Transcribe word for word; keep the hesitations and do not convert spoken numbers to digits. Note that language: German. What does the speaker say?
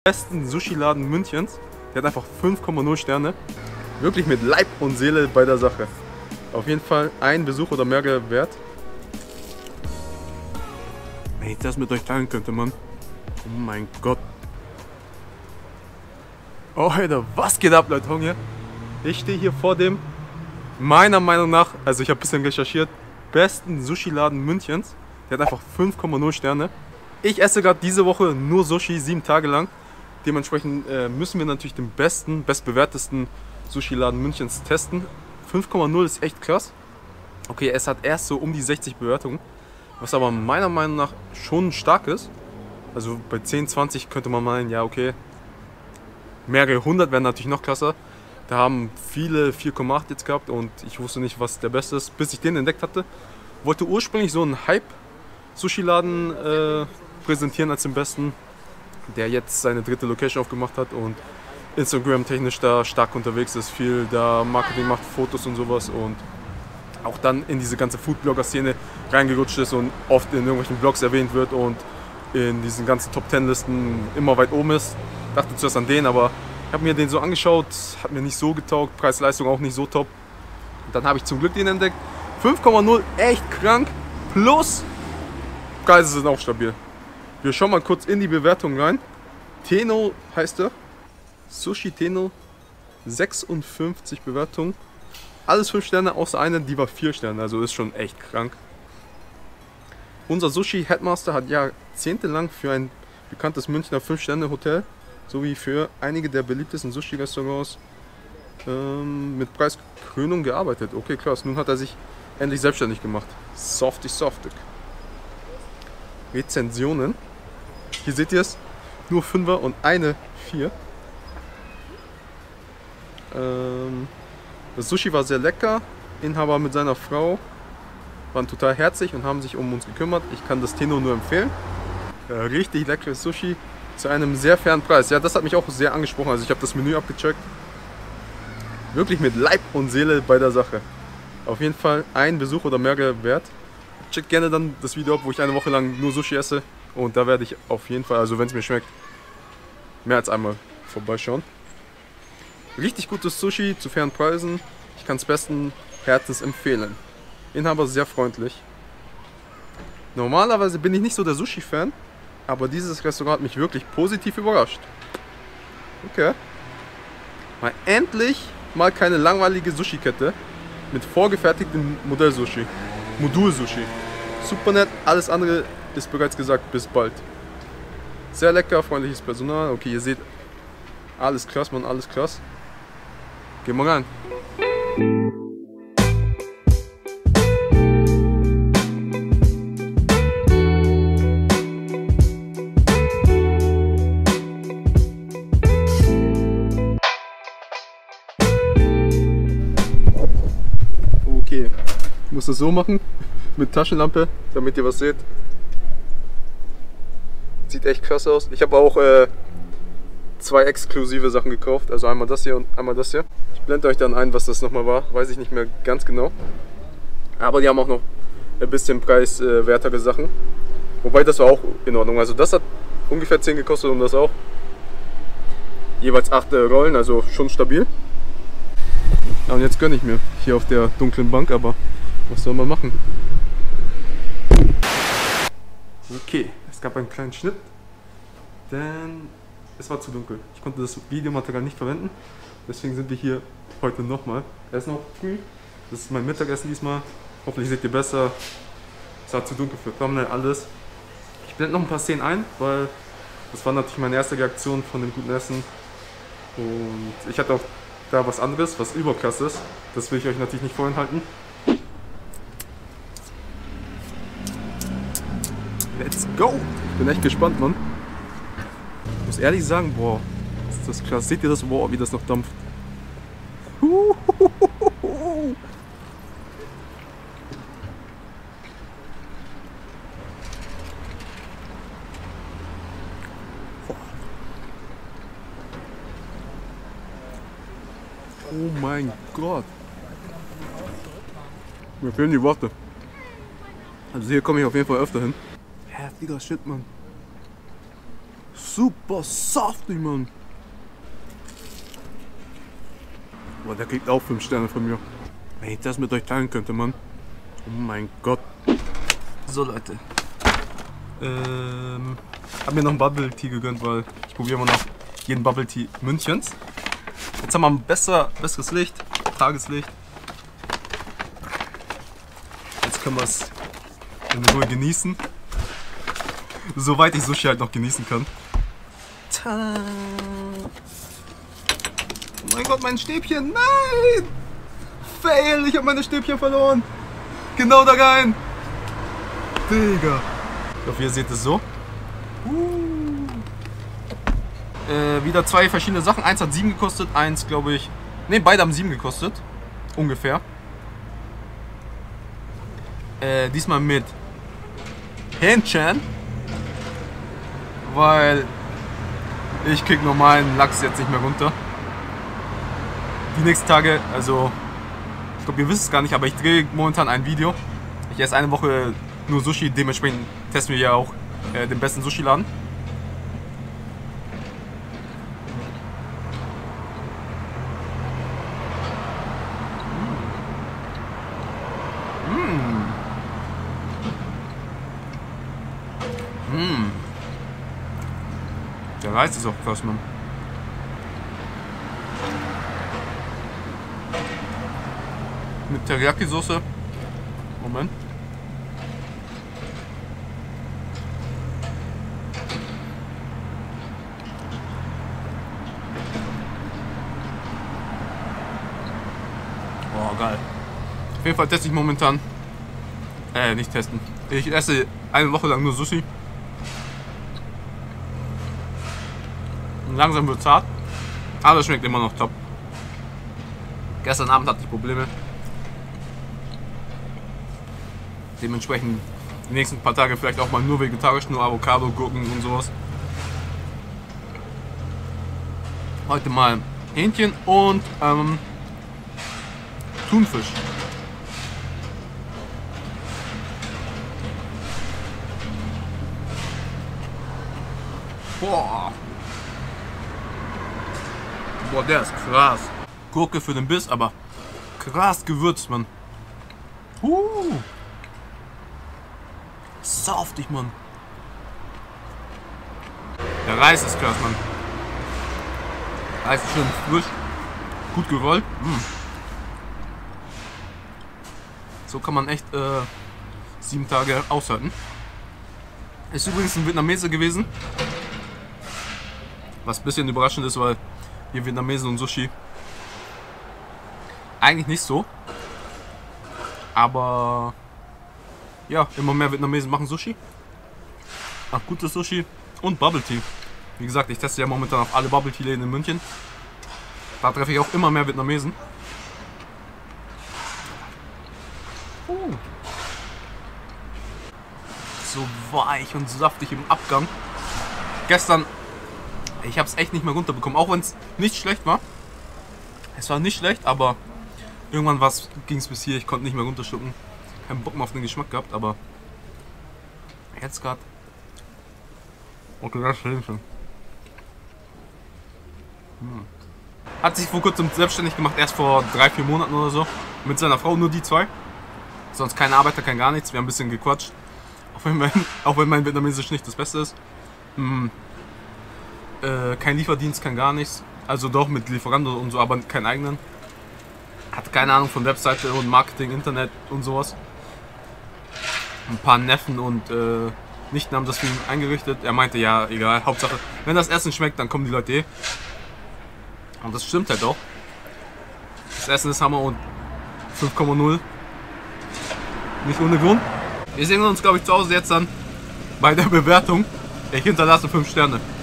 besten Sushi-Laden Münchens. Der hat einfach fünf Komma null Sterne. Wirklich mit Leib und Seele bei der Sache. Auf jeden Fall ein Besuch oder mehr wert. Wenn ich das mit euch teilen könnte, Mann. Oh mein Gott. Oh, Alter, was geht ab, Leute? Hunger. Ich stehe hier vor dem, meiner Meinung nach, also ich habe ein bisschen recherchiert, besten Sushi-Laden Münchens. Der hat einfach fünf Komma null Sterne. Ich esse gerade diese Woche nur Sushi, sieben Tage lang. Dementsprechend äh, müssen wir natürlich den besten, bestbewertesten Sushi-Laden Münchens testen. fünf Komma null ist echt krass. Okay, es hat erst so um die sechzig Bewertungen. Was aber meiner Meinung nach schon stark ist. Also bei zehn, zwanzig könnte man meinen, ja okay, mehrere hundert wären natürlich noch krasser. Da haben viele vier Komma acht jetzt gehabt und ich wusste nicht, was der beste ist, bis ich den entdeckt hatte. Wollte ursprünglich so einen Hype-Sushi-Laden äh, präsentieren als den besten, der jetzt seine dritte Location aufgemacht hat und Instagram-technisch da stark unterwegs ist, viel da Marketing macht, Fotos und sowas und auch dann in diese ganze Food-Blogger-Szene reingerutscht ist und oft in irgendwelchen Blogs erwähnt wird und in diesen ganzen Top Ten Listen immer weit oben ist. Dachte zuerst an den, aber ich habe mir den so angeschaut, hat mir nicht so getaugt, Preis-Leistung auch nicht so top. Und dann habe ich zum Glück den entdeckt. fünf Komma null, echt krank, plus Preise sind auch stabil. Wir schauen mal kurz in die Bewertung rein. Tenno heißt er, Sushi Tenno, sechsundfünfzig Bewertungen. Alles fünf Sterne, außer eine, die war vier Sterne, also ist schon echt krank. Unser Sushi-Headmaster hat jahrzehntelang für ein bekanntes Münchner fünf Sterne Hotel sowie für einige der beliebtesten Sushi-Restaurants ähm, mit Preiskrönung gearbeitet. Okay, krass, nun hat er sich endlich selbstständig gemacht. Softy softig. Rezensionen. Hier seht ihr es, nur Fünfer und eine vier. Ähm, das Sushi war sehr lecker. Inhaber mit seiner Frau waren total herzig und haben sich um uns gekümmert. Ich kann das Tenno nur empfehlen. Äh, richtig leckeres Sushi zu einem sehr fairen Preis. Ja, das hat mich auch sehr angesprochen. Also ich habe das Menü abgecheckt. Wirklich mit Leib und Seele bei der Sache. Auf jeden Fall ein Besuch oder mehr wert. Checkt gerne dann das Video ab, wo ich eine Woche lang nur Sushi esse. Und da werde ich auf jeden Fall, also wenn es mir schmeckt, mehr als einmal vorbeischauen. Richtig gutes Sushi zu fairen Preisen. Ich kann es besten Herzens empfehlen. Inhaber sehr freundlich. Normalerweise bin ich nicht so der Sushi-Fan, aber dieses Restaurant hat mich wirklich positiv überrascht. Okay. Mal endlich mal keine langweilige Sushi-Kette mit vorgefertigtem Modell-Sushi. Modul-Sushi. Super nett, alles andere ist bereits gesagt, bis bald. Sehr lecker, freundliches Personal. Okay, ihr seht, alles krass, Mann, alles krass. Gehen wir rein. Okay, ich muss das so machen, mit Taschenlampe, damit ihr was seht. Sieht echt krass aus. Ich habe auch äh, zwei exklusive Sachen gekauft, also einmal das hier und einmal das hier. Ich blende euch dann ein, was das nochmal war, weiß ich nicht mehr ganz genau. Aber die haben auch noch ein bisschen preiswertere Sachen. Wobei das war auch in Ordnung. Also das hat ungefähr zehn gekostet und das auch. Jeweils acht Rollen, also schon stabil. Ja, und jetzt gönne ich mir hier auf der dunklen Bank, aber was soll man machen? Okay, es gab einen kleinen Schnitt, denn es war zu dunkel. Ich konnte das Videomaterial nicht verwenden, deswegen sind wir hier heute nochmal. Es ist noch früh, das ist mein Mittagessen diesmal. Hoffentlich seht ihr besser. Es war zu dunkel für Thumbnail, alles. Ich blende noch ein paar Szenen ein, weil das war natürlich meine erste Reaktion von dem guten Essen. Und ich hatte auch da was anderes, was überkrass ist. Das will ich euch natürlich nicht vorenthalten. Let's go! Ich bin echt gespannt, Mann. Ich muss ehrlich sagen, boah, ist das krass. Seht ihr das? Boah, wie das noch dampft. Oh mein Gott. Mir fehlen die Worte. Also hier komme ich auf jeden Fall öfter hin. Heftiger Shit, Mann. super saftig, Mann. Boah, der kriegt auch fünf Sterne von mir. Wenn ich das mit euch teilen könnte, Mann. Oh mein Gott. So, Leute. Ähm, hab mir noch einen Bubble Tea gegönnt, weil ich probiere immer noch jeden Bubble Tea Münchens. Jetzt haben wir ein besser, besseres Licht, Tageslicht. Jetzt können wir es in Ruhe genießen. Soweit ich Sushi halt noch genießen kann. Tada! Oh mein Gott, mein Stäbchen! Nein! Fail! Ich habe meine Stäbchen verloren! Genau da rein! Digga! Ich hoffe, ihr seht es so. Uh. Äh, wieder zwei verschiedene Sachen. Eins hat sieben gekostet, eins glaube ich. Ne, beide haben sieben gekostet. Ungefähr. Äh, diesmal mit Hähnchen. Weil ich krieg normalen Lachs jetzt nicht mehr runter. Die nächsten Tage, also ich glaube, ihr wisst es gar nicht, aber ich drehe momentan ein Video. Ich esse eine Woche nur Sushi, dementsprechend testen wir ja auch äh, den besten Sushi-Laden. Mmh. Mmh. Der Reis ist auch krass, Mann. Mit Teriyaki-Soße. Moment. Boah, geil. Auf jeden Fall teste ich momentan. Äh, nicht testen. Ich esse eine Woche lang nur Sushi. Und langsam wird es hart. Aber es schmeckt immer noch top. Gestern Abend hatte ich Probleme. Dementsprechend die nächsten paar Tage vielleicht auch mal nur vegetarisch, nur Avocado, Gurken und sowas. Heute mal Hähnchen und ähm, Thunfisch. Boah. Boah, der ist krass. Gurke für den Biss, aber krass gewürzt, Mann. Uh. Saftig, Mann. Der Reis ist krass, Mann. Reis ist schön frisch, gut gerollt. Mm. So kann man echt äh, sieben Tage aushalten. Ist übrigens ein Vietnamese gewesen. Was ein bisschen überraschend ist, weil hier Vietnamesen und Sushi eigentlich nicht so. Aber ja, immer mehr Vietnamesen machen Sushi. Ach, gutes Sushi und Bubble Tea. Wie gesagt, ich teste ja momentan auf alle Bubble Tea Läden in München. Da treffe ich auch immer mehr Vietnamesen. Uh. So weich und saftig im Abgang. Gestern, ich habe es echt nicht mehr runterbekommen, auch wenn es nicht schlecht war. Es war nicht schlecht, aber irgendwann ging es bis hier, ich konnte nicht mehr runterschlucken. Keinen Bock mehr auf den Geschmack gehabt, aber jetzt gerade. Okay, das ist schön. Hm. Hat sich vor kurzem selbstständig gemacht, erst vor drei, vier Monaten oder so. Mit seiner Frau, nur die zwei. Sonst kein Arbeiter, kein gar nichts. Wir haben ein bisschen gequatscht. Auch wenn mein, auch wenn mein Vietnamesisch nicht das Beste ist. Hm. Äh, kein Lieferdienst, kein gar nichts. Also doch mit Lieferando und so, aber keinen eigenen. Hat keine Ahnung von Webseite und Marketing, Internet und sowas. Ein paar Neffen und äh, Nichten haben das für ihn eingerichtet. Er meinte, ja, egal, Hauptsache, wenn das Essen schmeckt, dann kommen die Leute eh. Und das stimmt halt auch. Das Essen ist Hammer und fünf Komma null. Nicht ohne Grund. Wir sehen uns, glaube ich, zu Hause jetzt dann bei der Bewertung. Ich hinterlasse fünf Sterne.